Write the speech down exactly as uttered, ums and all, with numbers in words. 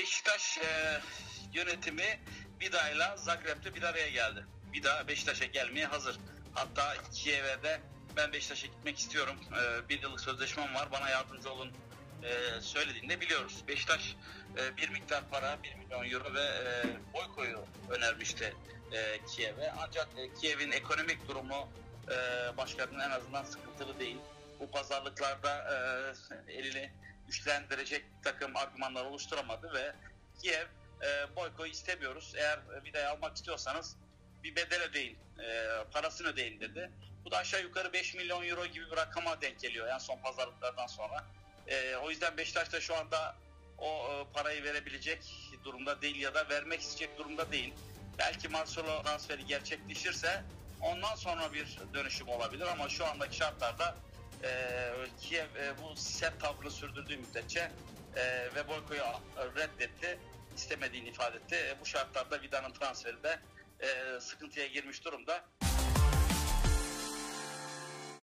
Beşiktaş e, yönetimi Vida'yla Zagreb'te bir araya geldi. Vida Beşiktaş'a gelmeye hazır. Hatta Kiev'e de ben Beşiktaş'a gitmek istiyorum. E, bir yıllık sözleşmem var, bana yardımcı olun e, söylediğinde biliyoruz. Beşiktaş e, bir miktar para, bir milyon euro ve e, Boyko'yu önermişti e, Kiev'e. Ancak e, Kiev'in ekonomik durumu e, başkanının en azından sıkıntılı değil. Bu pazarlıklarda e, elini güçlendirecek bir takım argümanlar oluşturamadı ve Kiev e, Boyko'yu istemiyoruz. Eğer Vida'yı almak istiyorsanız bir bedel ödeyin, e, parasını ödeyin dedi. Bu da aşağı yukarı beş milyon euro gibi bir rakama denk geliyor en son pazarlıklardan sonra. E, o yüzden Beşiktaş da şu anda o e, parayı verebilecek durumda değil ya da vermek isteyecek durumda değil. Belki Marcelo transferi gerçekleşirse ondan sonra bir dönüşüm olabilir ama şu andaki şartlarda e, Kiev e, bu sert tavrını sürdürdüğü müddetçe e, ve Boyko'yu reddetti, istemediğini ifade etti. E, bu şartlarda Vida'nın transferi de e, sıkıntıya girmiş durumda.